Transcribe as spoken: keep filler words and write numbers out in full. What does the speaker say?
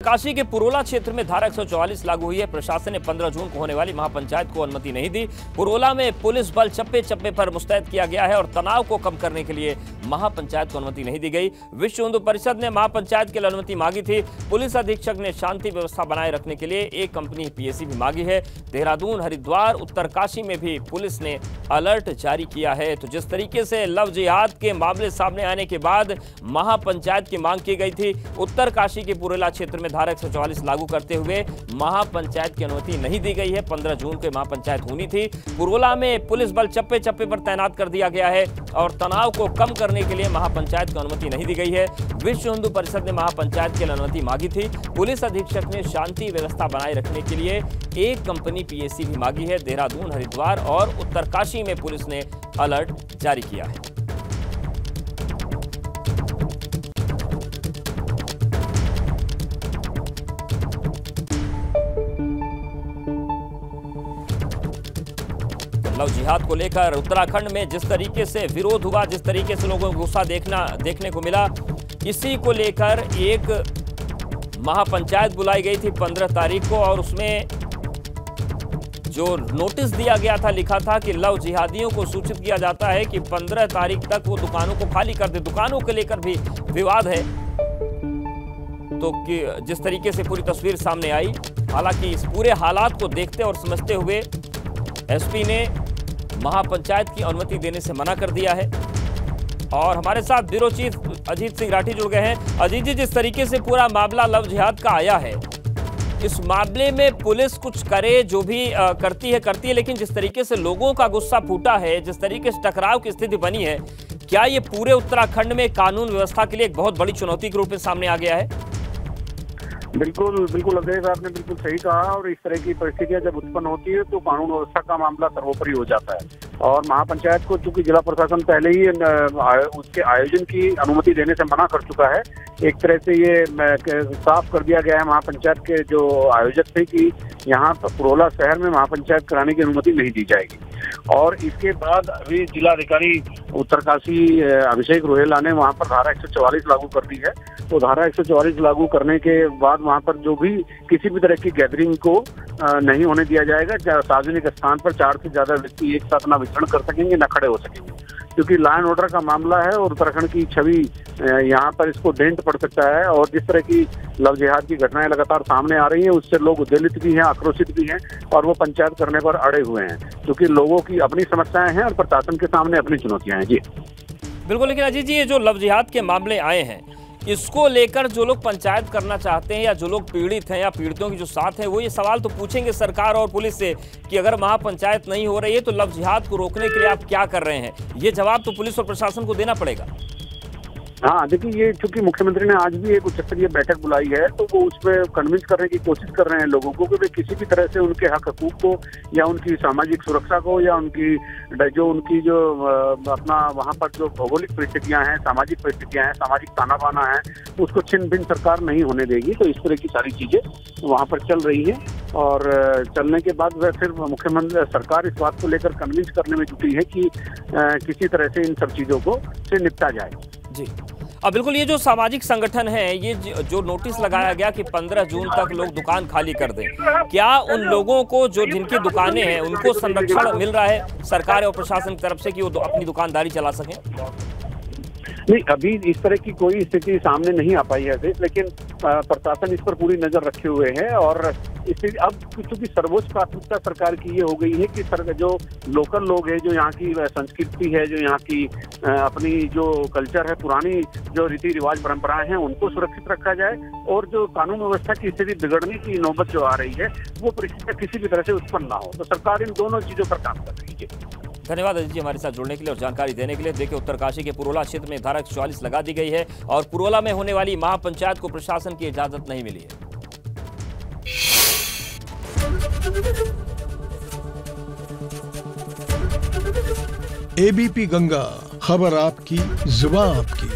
उत्तरकाशी के पुरोला क्षेत्र में धारा एक सौ चौवालीस लागू हुई है। प्रशासन ने पंद्रह जून को होने वाली महापंचायत को अनुमति नहीं दी। पुरोला में पुलिस बल चप्पे चप्पे पर मुस्तैद किया गया है और तनाव को कम करने के लिए महापंचायत को अनुमति नहीं दी गई। विश्व हिंदू परिषद ने महापंचायत के लिए अनुमति मांगी थी। पुलिस अधीक्षक ने शांति व्यवस्था बनाए रखने के लिए एक कंपनी पीएसी भी मांगी है। देहरादून, हरिद्वार, उत्तरकाशी में भी पुलिस ने अलर्ट जारी किया है। तो जिस तरीके से लव जिहाद के मामले सामने आने के बाद महापंचायत की मांग की गई थी, उत्तरकाशी के पुरोला क्षेत्र में धारा एक सौ चौवालीस लागू करते हुए महापंचायत की अनुमति नहीं दी गई है। पंद्रह जून को महापंचायत होनी थी। पुरोला में पुलिस बल चप्पे चप्पे पर तैनात कर दिया गया है और तनाव को कम करने के लिए महापंचायत को अनुमति नहीं दी गई है। विश्व हिंदू परिषद ने महापंचायत के लिए अनुमति मांगी थी। पुलिस अधीक्षक ने शांति व्यवस्था बनाए रखने के लिए एक कंपनी पीएसी भी मांगी है। देहरादून, हरिद्वार और उत्तरकाशी में पुलिस ने अलर्ट जारी किया है। लव जिहाद को लेकर उत्तराखंड में जिस तरीके से विरोध हुआ, जिस तरीके से लोगों को गुस्सा देखना देखने को मिला, इसी को लेकर एक महापंचायत बुलाई गई थी पंद्रह तारीख को और उसमें जो नोटिस दिया गया था, लिखा था कि लव जिहादियों को सूचित किया जाता है कि पंद्रह तारीख तक वो दुकानों को खाली कर दे। दुकानों को लेकर भी विवाद है। तो कि जिस तरीके से पूरी तस्वीर सामने आई, हालांकि इस पूरे हालात को देखते और समझते हुए एसपी ने महापंचायत की अनुमति देने से मना कर दिया है। और हमारे साथ ब्यूरो चीफ अजीत सिंह राठी जुड़ गए हैं। अजीत जी, जिस तरीके से पूरा मामला लव जिहाद का आया है, इस मामले में पुलिस कुछ करे, जो भी आ, करती है करती है, लेकिन जिस तरीके से लोगों का गुस्सा फूटा है, जिस तरीके से टकराव की स्थिति बनी है, क्या ये पूरे उत्तराखंड में कानून व्यवस्था के लिए एक बहुत बड़ी चुनौती के रूप में सामने आ गया है? बिल्कुल बिल्कुल अजय, आपने बिल्कुल सही कहा। और इस तरह की परिस्थितियां जब उत्पन्न होती है तो कानून व्यवस्था का मामला सर्वोपरि हो जाता है। और महापंचायत को चूंकि जिला प्रशासन पहले ही उसके आयोजन की अनुमति देने से मना कर चुका है, एक तरह से ये साफ कर दिया गया है महापंचायत के जो आयोजक थे कि यहाँ पुरोला शहर में महापंचायत कराने की अनुमति नहीं दी जाएगी। और इसके बाद अभी जिलाधिकारी उत्तरकाशी अभिषेक रोहेला ने वहाँ पर धारा एक सौ चौवालीस लागू कर दी है। तो धारा एक सौ चौवालीस लागू करने के बाद वहाँ पर जो भी किसी भी तरह की गैदरिंग को नहीं होने दिया जाएगा। सार्वजनिक स्थान पर चार से ज्यादा व्यक्ति एक साथ ना विचरण कर सकेंगे, ना खड़े हो सकेंगे, क्योंकि लॉ एंड ऑर्डर का मामला है और उत्तराखंड की छवि यहाँ पर इसको डेंट पड़ सकता है। और जिस तरह की लव जिहाद की घटनाएं लगातार सामने आ रही हैं, उससे लोग उद्वेलित भी हैं, आक्रोशित भी हैं और वो पंचायत करने पर अड़े हुए हैं, क्योंकि लोगों की अपनी समस्याएं हैं और प्रशासन के सामने अपनी चुनौतियां हैं। जी बिल्कुल। लेकिन अजीत जी, ये जो लव जिहाद के मामले आए हैं, इसको लेकर जो लोग पंचायत करना चाहते हैं या जो लोग पीड़ित हैं या पीड़ितों की जो साथ है, वो ये सवाल तो पूछेंगे सरकार और पुलिस से कि अगर महापंचायत नहीं हो रही है तो लव जिहाद को रोकने के लिए आप क्या कर रहे हैं? ये जवाब तो पुलिस और प्रशासन को देना पड़ेगा। हाँ देखिए, ये चूंकि मुख्यमंत्री ने आज भी एक उच्च स्तरीय बैठक बुलाई है, तो वो उसमें कन्विंस करने की कोशिश कर रहे हैं लोगों को कि वे किसी भी तरह से उनके हक हकूक को या उनकी सामाजिक सुरक्षा को या उनकी जो उनकी जो अपना वहाँ पर जो भौगोलिक परिस्थितियां हैं, सामाजिक परिस्थितियां हैं, सामाजिक ताना बाना है, उसको छिन्न भिन्न सरकार नहीं होने देगी। तो इस तरह की सारी चीजें वहाँ पर चल रही है और चलने के बाद वह फिर मुख्यमंत्री सरकार इस बात को लेकर कन्विंस करने में जुटी है कि किसी तरह से इन सब चीजों को से निपटा जाए। जी अब बिल्कुल, ये जो सामाजिक संगठन है, ये जो नोटिस लगाया गया कि पंद्रह जून तक लोग दुकान खाली कर दें, क्या उन लोगों को जो जिनकी दुकानें हैं उनको संरक्षण मिल रहा है सरकार और प्रशासन की तरफ से कि वो अपनी दुकानदारी चला सकें? नहीं, अभी इस तरह की कोई स्थिति सामने नहीं आ पाई है, लेकिन प्रशासन इस पर पूरी नजर रखे हुए है। और इससे अब क्योंकि सर्वोच्च प्राथमिकता सरकार की ये हो गई है कि सर जो लोकल लोग हैं, जो यहाँ की संस्कृति है, जो यहाँ की अपनी जो कल्चर है, पुरानी जो रीति रिवाज परंपराएं हैं, उनको सुरक्षित रखा जाए और जो कानून व्यवस्था की स्थिति बिगड़ने की नौबत जो आ रही है, वो परिस्थितियां किसी भी तरह से उत्पन्न ना हो। तो सरकार इन दोनों चीजों पर काम कर रही है। धन्यवाद अजीत जी हमारे साथ जुड़ने के लिए और जानकारी देने के लिए। देखिए, उत्तरकाशी के पुरोला क्षेत्र में धारा एक सौ चौवालीस लगा दी गई है और पुरोला में होने वाली महापंचायत को प्रशासन की इजाजत नहीं मिली है। एबीपी गंगा, खबर आपकी, जुबान आपकी।